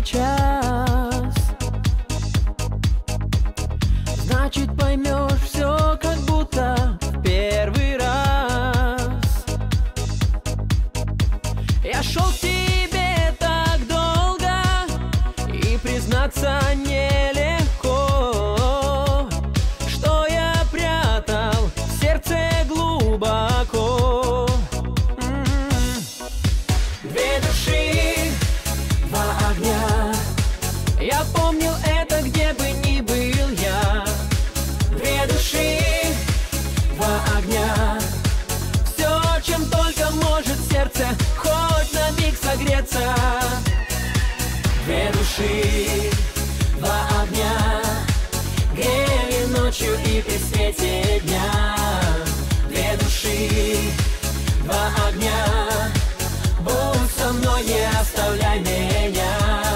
сейчас. Значит, поймешь все, как будто в первый раз. Я шел к тебе так долго, и признаться нелегко, что я прятал в сердце глубоко. Две души, два огня. Я помнил это, где бы ни был я. Две души, два огня. Все, чем только может сердце хоть на миг согреться. Две души, два огня, грели ночью и при свете дня. Две души, два огня, будь со мной, не оставляй меня.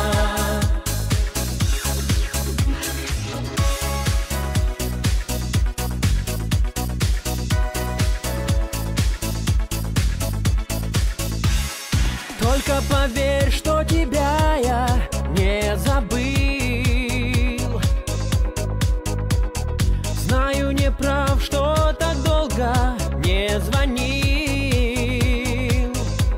Только поверь, что тебя я не забыл. Знаю, не прав, что так долго не звонил.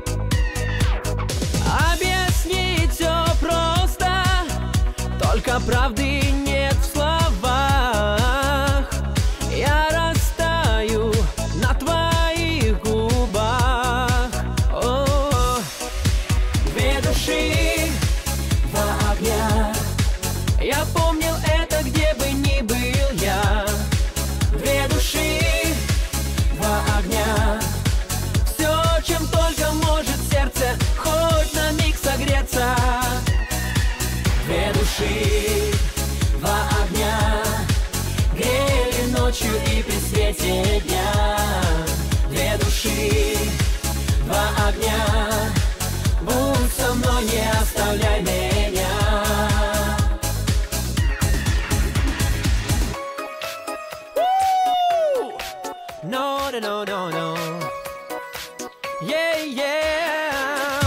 Объяснить все просто, только правды нет в словах. Я растаю на твоих губах. О, две души, два огня. Я помнил это, где бы ни был я. Две души, два огня. Все, чем только может сердце хоть на миг согреться. Две души, два огня, грели ночью и при свете дня. Две души, два огня, будь со мной, не оставляй меня. No, no, no, no, no. Yeah, yeah.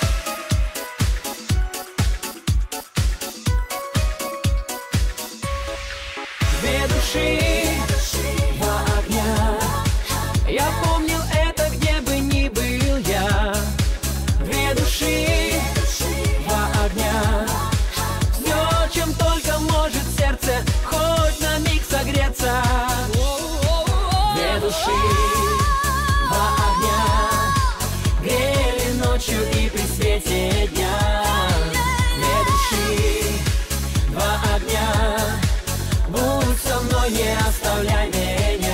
Две души, два огня. Я помнил это, где бы ни был я. Две души, два огня. Все, чем только может сердце хоть на миг согреться. Две души, два огня, грели ночью и при свете дня. Две души, два огня, будь со мной, не оставляй меня.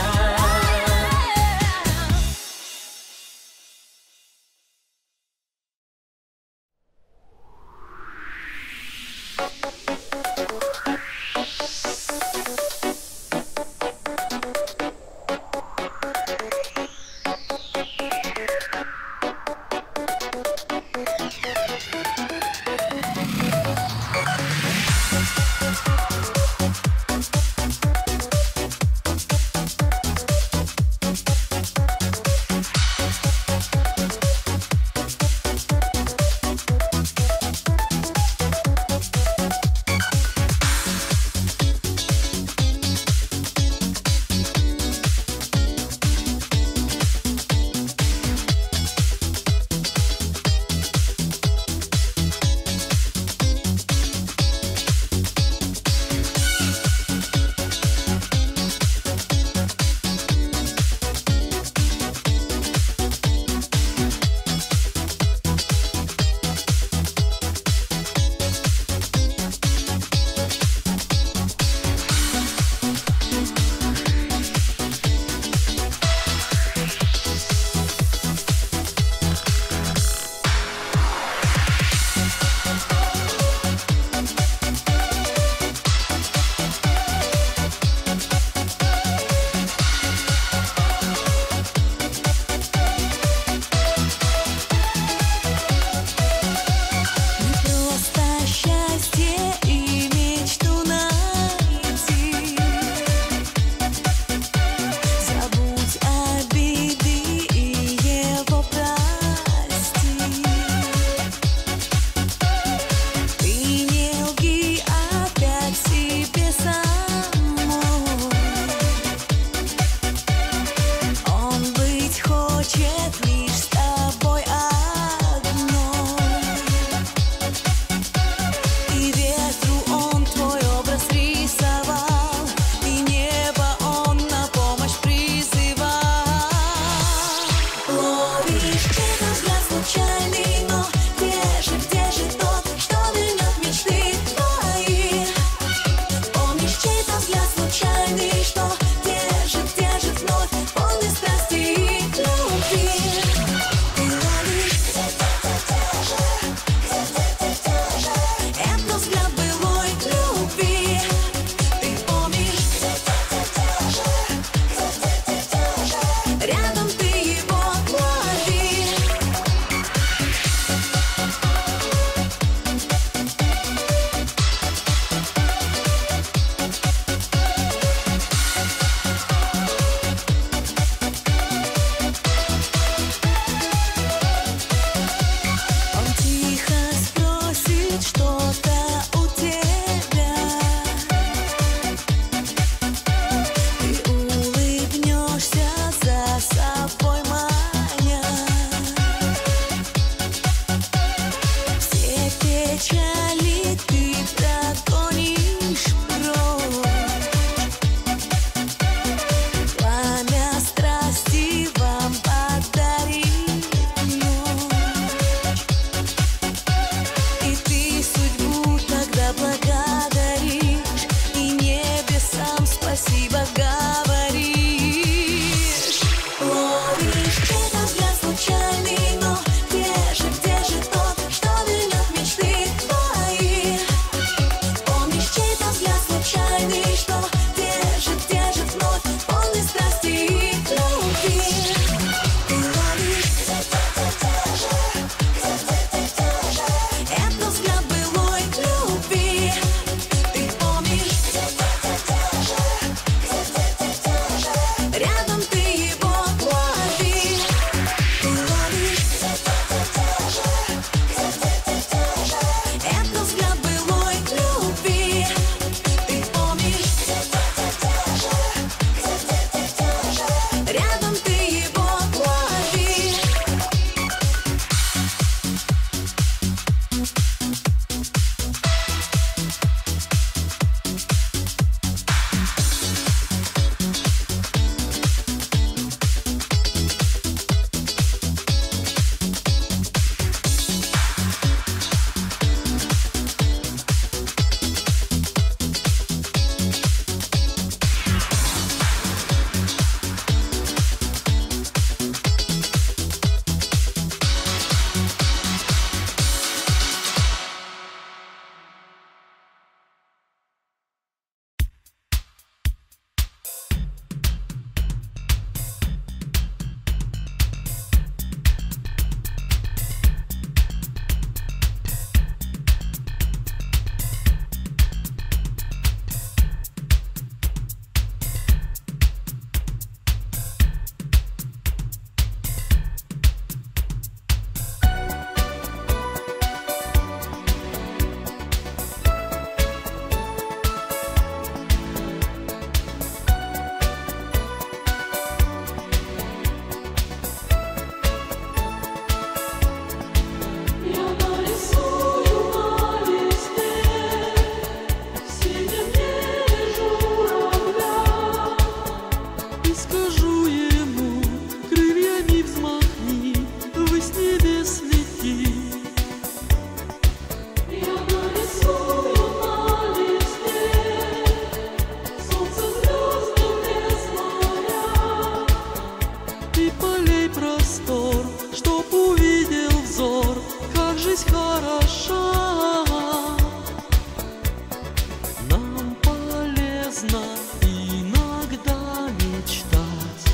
полезно иногда мечтать,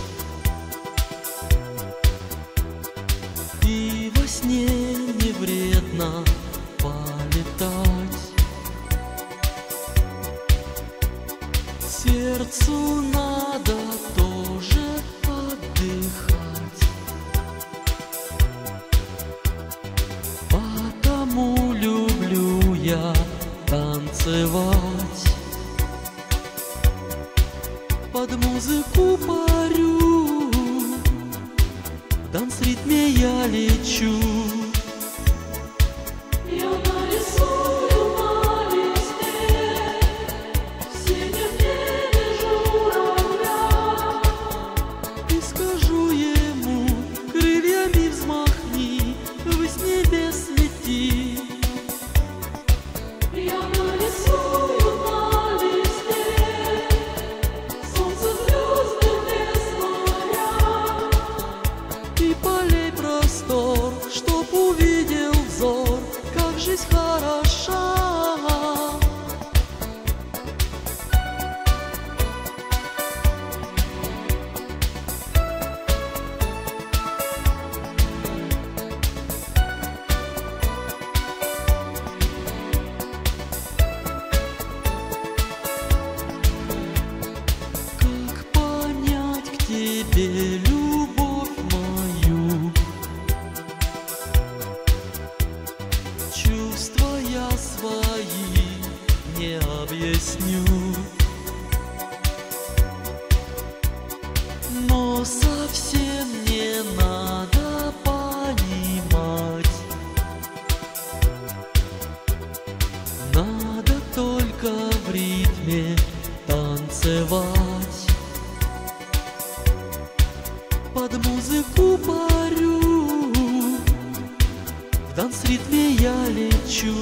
и во сне не вредно полетать. Сердцу надо тоже отдыхать, потому люблю я танцевать. Под музыку парю, в данс-ритме я лечу. Я нарисую на листе в синем небе журавля И скажу ему, крыльями взмахни, ввысь небес лети. Я нарисую на листе солнце, звезды, лес, моря И полей простор, чтоб увидел взор, как жизнь хороша. Как понять к тебе любовь мою? Чувства я свои не объясню, но совсем не надо понимать. Надо только в ритме танцевать. Под музыку парю, в данс-ритме я лечу.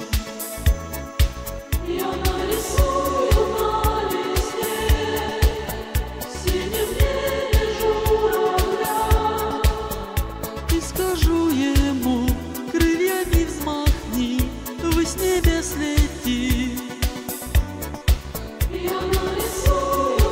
Я нарисую на листе в синем небе журавля И скажу ему, крыльями взмахни, ввысь небес лети. Я нарисую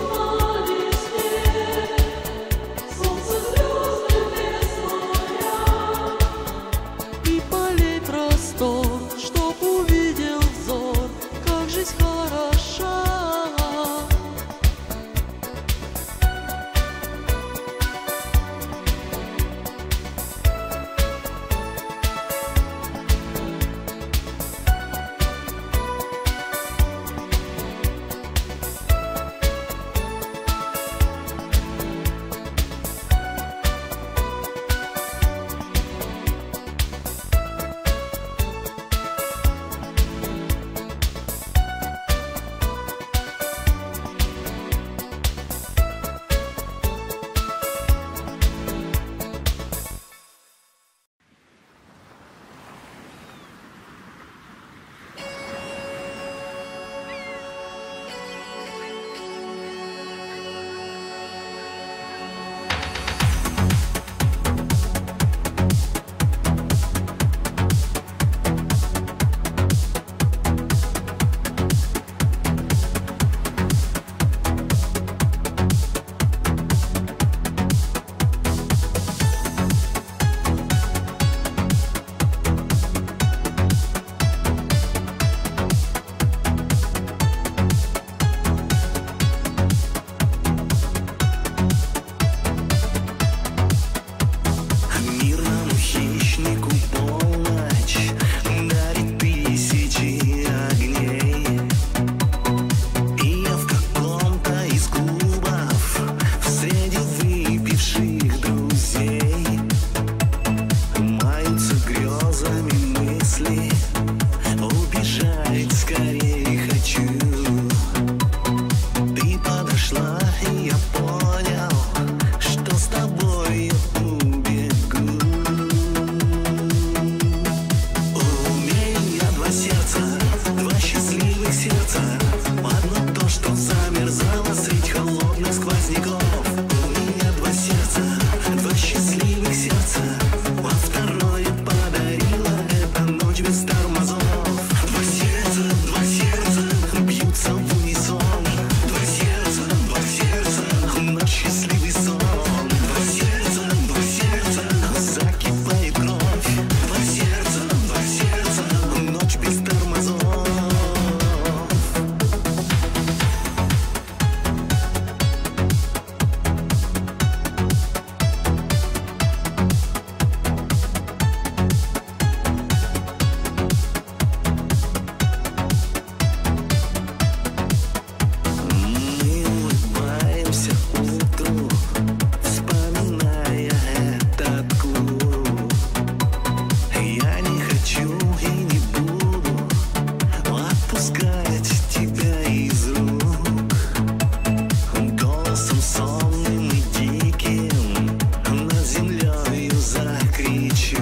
выпускать тебя из рук. Голосом сонным и диким над землею закричу.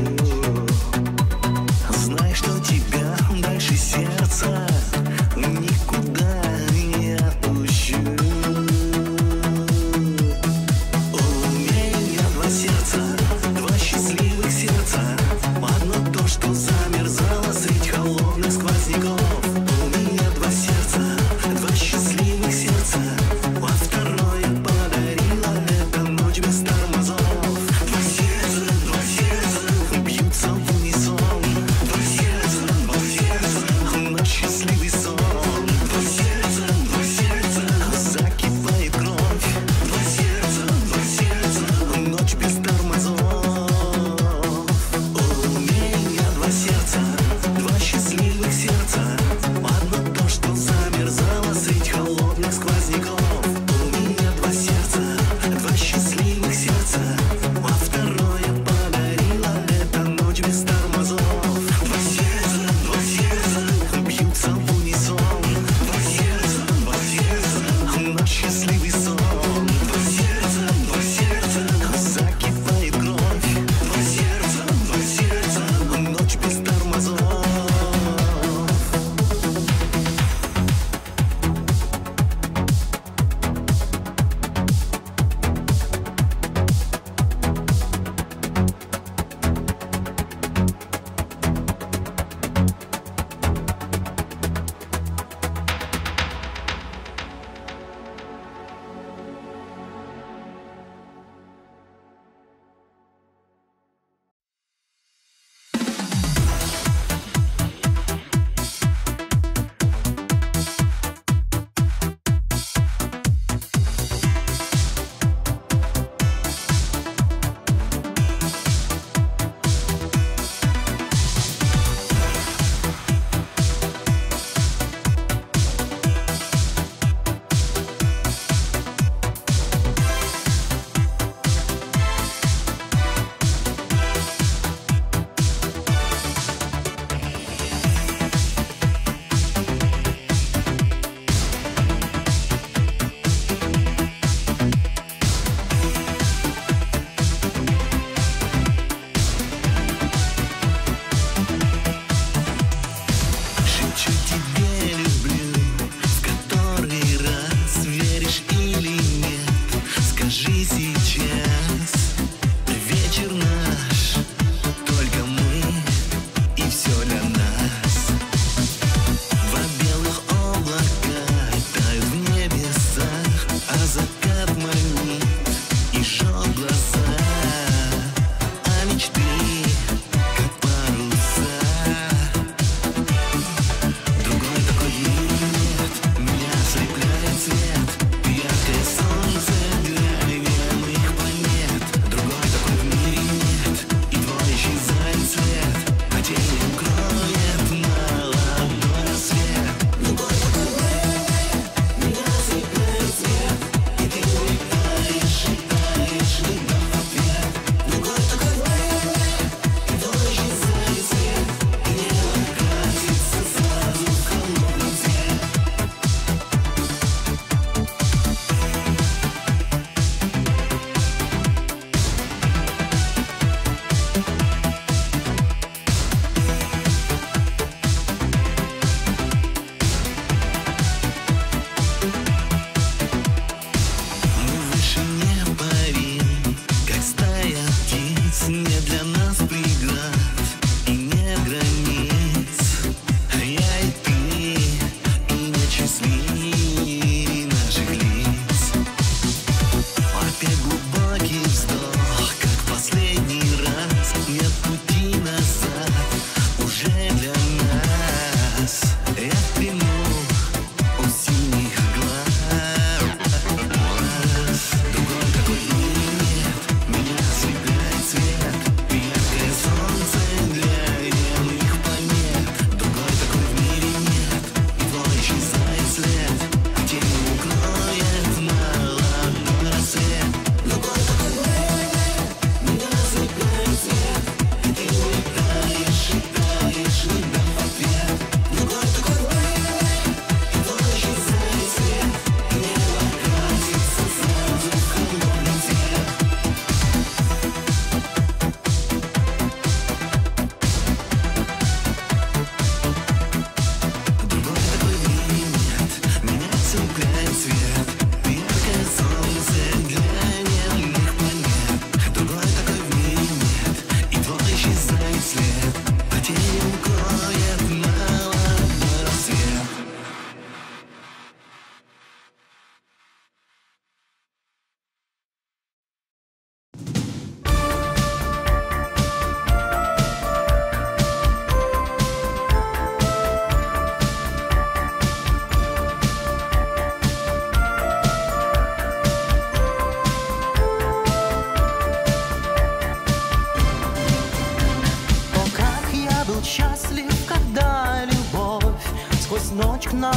Знай, что тебя дальше сердца никуда не отпущу. У меня два сердца, два счастливых сердца. Одно то, что замерзало средь холодных сквозняков. У меня два сердца.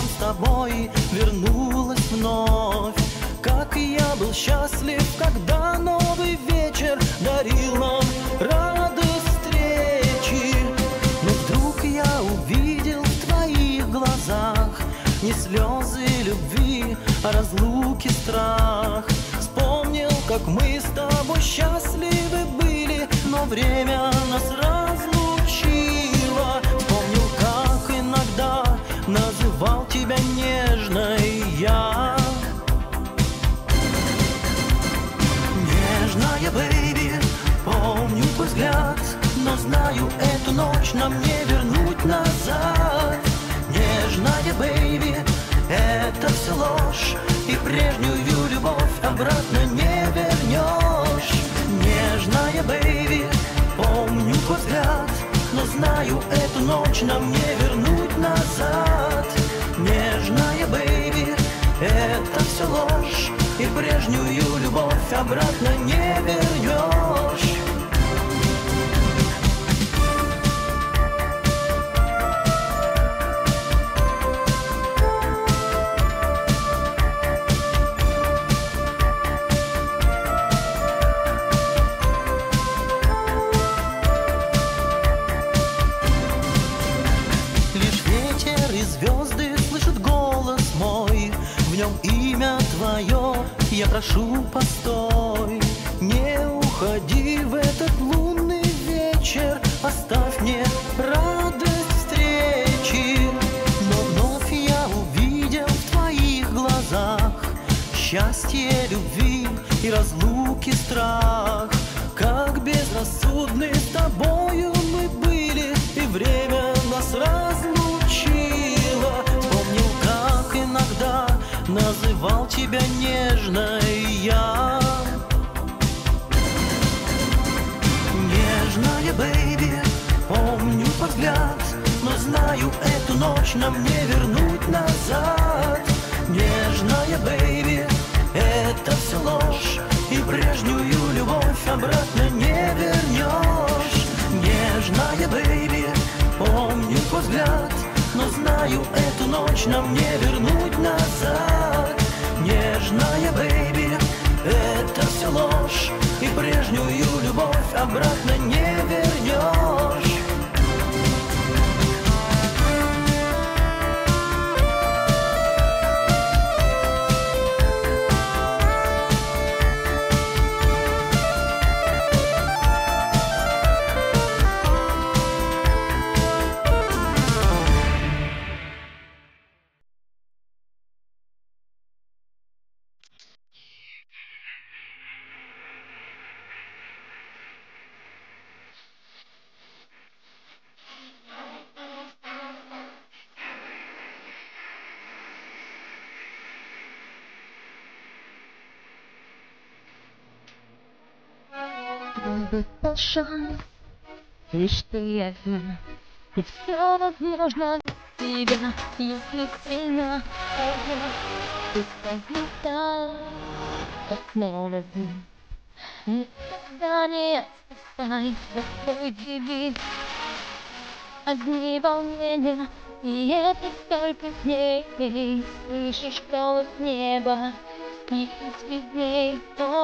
с тобой вернулась вновь. Как я был счастлив, когда новый вечер дарил нам радость встречи. Но вдруг я увидел в твоих глазах не слезы любви, а разлуки страх. Вспомнил, как мы с тобой счастливы были, но время нас разлучило. Вспомнил, как иногда называл тебя нежной я. Нежная, бэйби, помню твой взгляд, но знаю, эту ночь нам не вернуть назад. Нежная, бэйби, это все ложь, и прежнюю любовь обратно не вернешь. Нежная, бэйби, помню твой взгляд, но знаю, эту ночь нам не вернуть назад. Нежная, бэйби, это все ложь, и прежнюю любовь обратно не вернешь. Звезды слышат голос мой, в нем имя твое, я прошу, постой. Не уходи в этот лунный вечер, оставь мне радость встречи. Но вновь я увидел в твоих глазах счастье любви и разлуки страх. Как безрассудны с тобою мы были, и время нас разлучило. Помнил, как иногда называл тебя нежной я. Нежная, бэйби, помню твой взгляд, но знаю, эту ночь нам не вернуть назад. Нежная, бэйби, это все ложь, и прежнюю любовь обратно не вернешь. Нежная, бэйби, помню твой взгляд, но знаю, эту ночь нам не вернуть назад. Нежная, бэйби, это все ложь, и прежнюю любовь обратно не вернешь. Шанс, лишь ты один, и все возможно тебя, если меня ты повидал, как молоды. Никогда не отступай за свой девиз. Одни волнения, и это только дней. Слышишь голос неба, и звездей.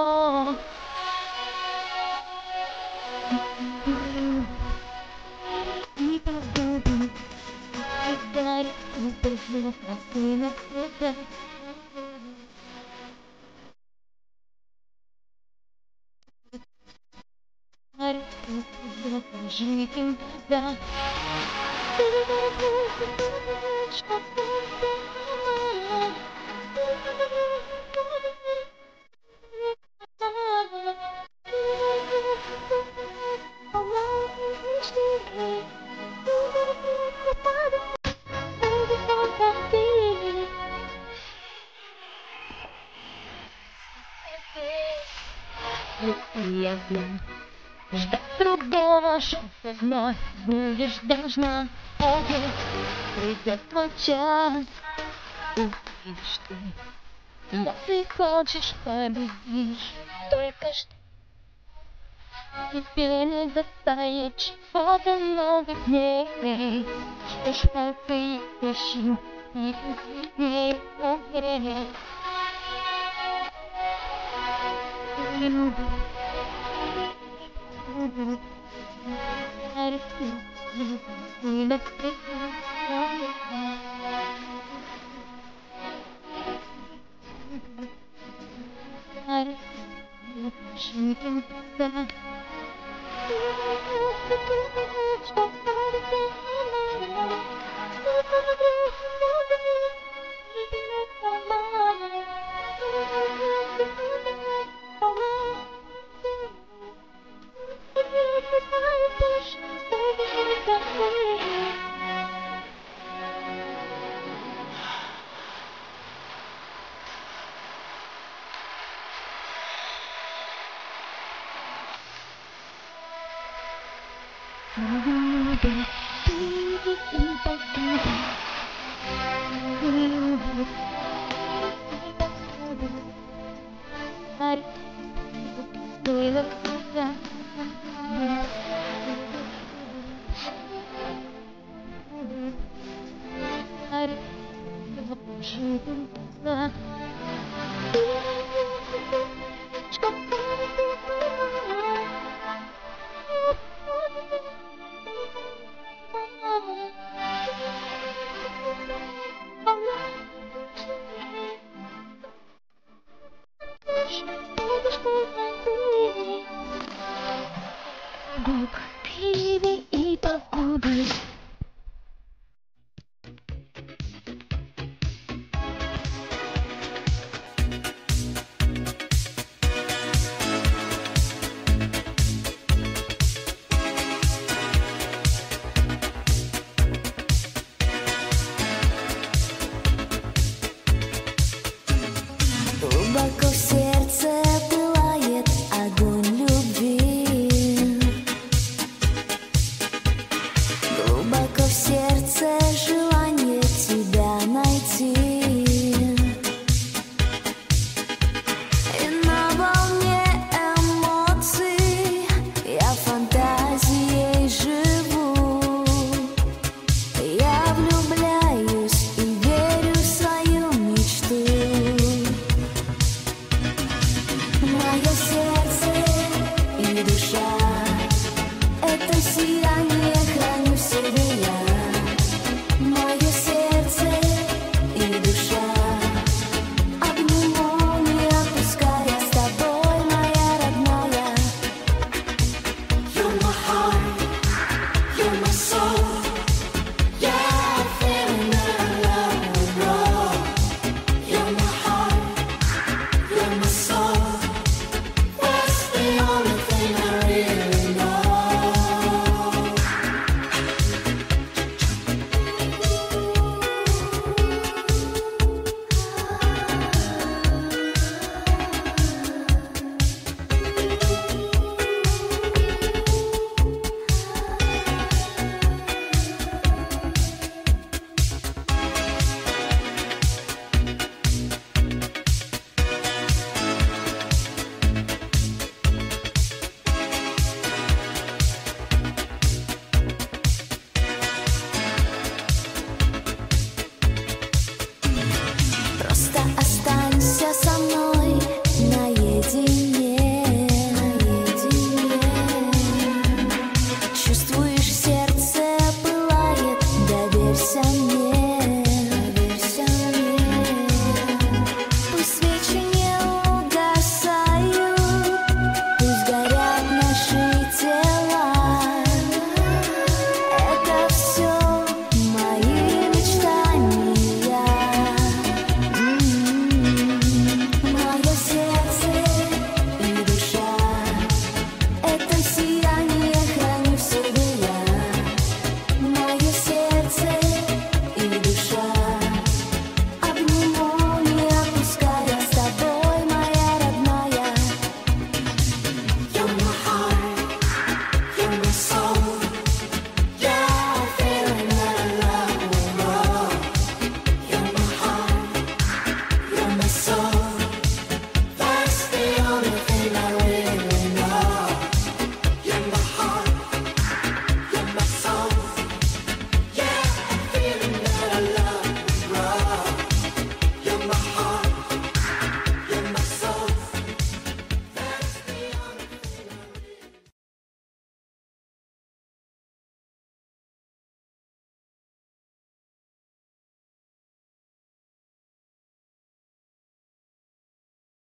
Жить да. Ждать другого шанса вновь будешь должна. Придет твой час, увидишь ты, но ты хочешь победишь только что. Теперь не достаешь фото новых дней. Что ж, как ты ищи Stop.